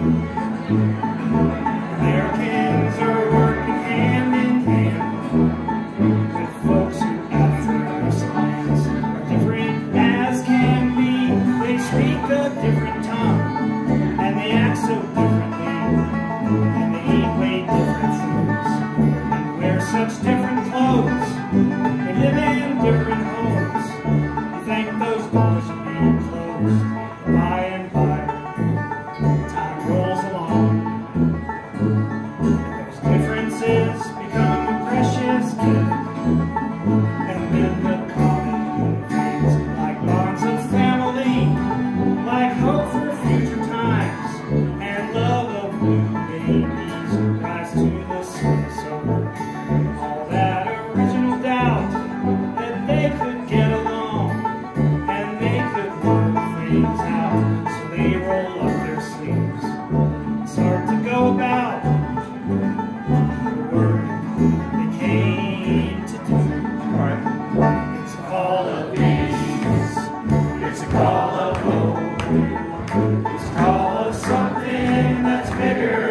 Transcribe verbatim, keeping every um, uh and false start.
Americans are working hand in hand with folks who after us lands are different as can be. They speak a different tongue and they act so differently, and they eat way different foods and wear such different clothes. They live in different homes. You think those doors are being closed by and by. Time rolls along. Those differences become a precious gift, and then the common fades like bonds of family, like hope for future times and love of new babies rise to the surface over all that original doubt that they could get along and they could work things out. So they roll up their sleeves and start to go about the work they came to do. Right. It's a call of peace. It's a call of hope. It's a call of something that's bigger